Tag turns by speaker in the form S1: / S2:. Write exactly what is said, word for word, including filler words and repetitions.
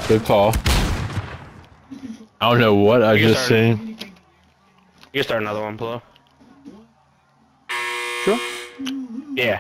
S1: Good call. I don't know what I just seen.
S2: You can start another one, Plo.
S3: Sure.
S2: Yeah.